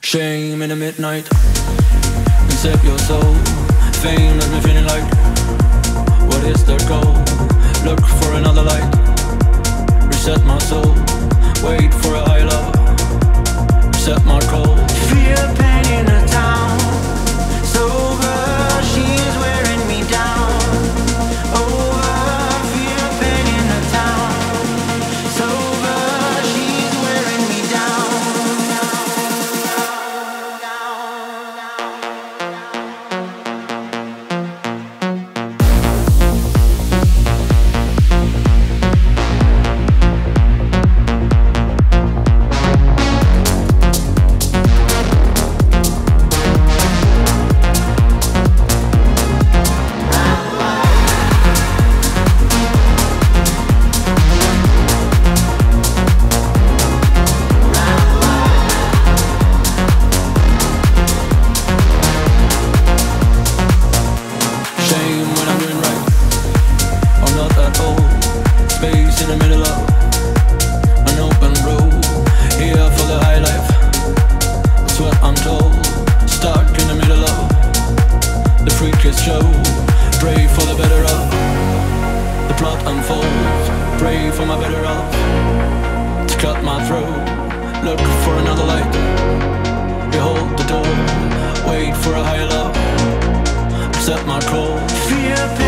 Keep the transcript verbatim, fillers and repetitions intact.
Shame in the midnight. Accept your soul. Fame has me feeling like, what is the goal? Look for another light. Reset my soul. Wait for a high love. Reset my cold. Feel pain in the town. Sober, she's wearing me down. Over, feel pain in the town. Sober, she's wearing me down. Set my cold. Feel